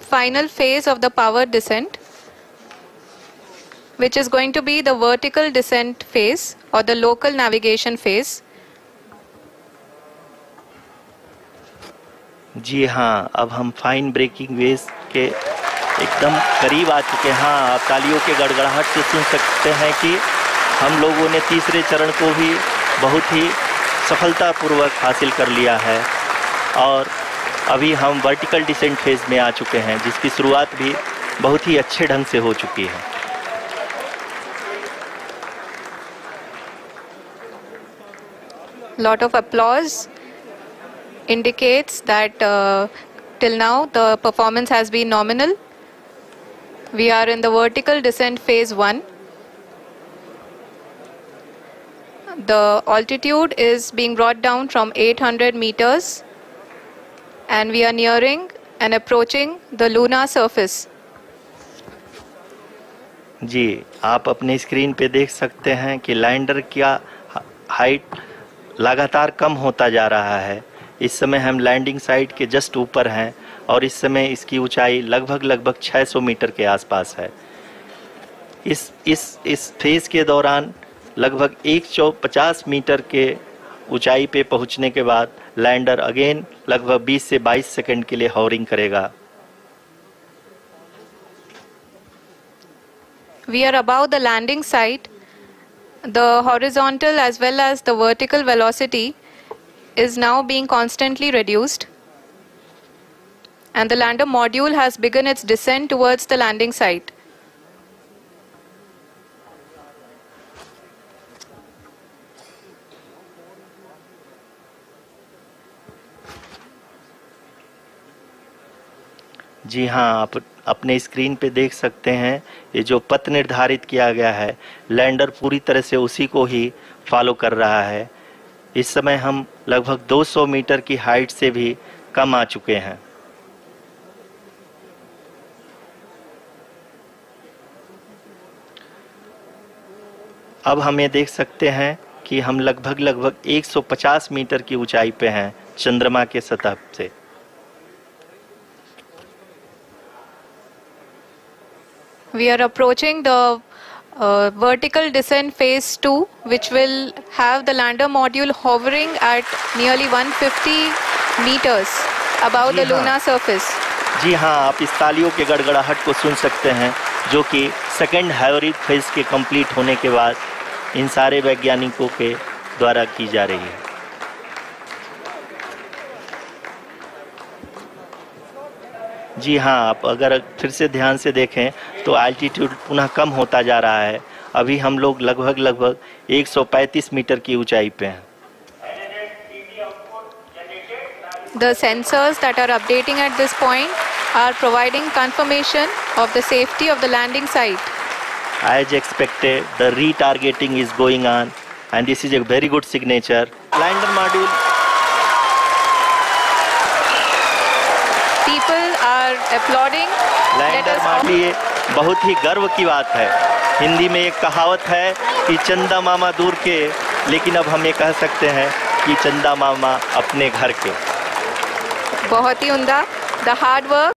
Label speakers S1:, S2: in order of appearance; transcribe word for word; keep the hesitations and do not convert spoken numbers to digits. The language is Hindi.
S1: final phase of the powered descent, which is going to be the vertical descent phase or the local navigation phase.
S2: जी हाँ, अब हम फाइन ब्रेकिंग वेज के एकदम करीब आ चुके हैं। हाँ, आप तालियों के गड़गड़ाहट से सुन सकते हैं कि हम लोगों ने तीसरे चरण को भी बहुत ही सफलतापूर्वक हासिल कर लिया है और अभी हम वर्टिकल डिसेंट फेज में आ चुके हैं, जिसकी शुरुआत भी बहुत ही अच्छे ढंग से हो चुकी है।
S1: Lot of applause indicates that uh, till now the performance has been nominal. We are in the vertical descent phase one. The altitude is being brought down from eight hundred meters and we are nearing and approaching the lunar surface.
S2: जी, आप अपने स्क्रीन पे देख सकते हैं कि लैंडर का हाइट लगातार कम होता जा रहा है। इस समय हम लैंडिंग साइट के जस्ट ऊपर हैं और इस समय इसकी ऊंचाई लगभग लगभग छह सौ मीटर के आसपास है। इस इस इस फेज के दौरान लगभग एक सौ पचास मीटर के ऊंचाई पे पहुंचने के बाद लैंडर अगेन लगभग बीस से बाईस सेकंड के लिए हॉवरिंग करेगा।
S1: We are above the landing site. The horizontal as well as the vertical velocity is now being constantly reduced and the lander module has begun its descent towards the landing site.
S2: जी हाँ, आप अपने स्क्रीन पे देख सकते हैं ये जो पथ निर्धारित किया गया है, लैंडर पूरी तरह से उसी को ही फॉलो कर रहा है। इस समय हम लगभग दो सौ मीटर की हाइट से भी कम आ चुके हैं। अब हम ये देख सकते हैं कि हम लगभग लगभग एक सौ पचास मीटर की ऊंचाई पे हैं चंद्रमा के सतह से।
S1: We are approaching the uh, vertical descent phase two, which will have the lander module hovering at nearly one hundred fifty meters above the lunar surface.
S2: जी हाँ, आप इस तालियों के गड़गड़ाहट को सुन सकते हैं, जो कि सेकेंड हाइब्रिड फेज के कंप्लीट होने के बाद इन सारे वैज्ञानिकों के द्वारा की जा रही है। जी हाँ, आप अगर फिर से ध्यान से देखें तो एल्टीट्यूड पुनः कम होता जा रहा है। अभी हम लोग लगभग लगभग एक सौ पैंतीस मीटर की ऊंचाई पे हैं।
S1: The sensors that are updating at this point are providing confirmation of the safety of the landing site.
S2: As expected, the retargeting is going on and this is a very good signature. Lander module.
S1: People are applauding.
S2: Lander module बहुत ही गर्व की बात है। हिंदी में एक कहावत है कि चंदा मामा दूर के, लेकिन अब हम ये कह सकते हैं कि चंदा मामा अपने घर के।
S1: बहुत ही उम्दा। The hard work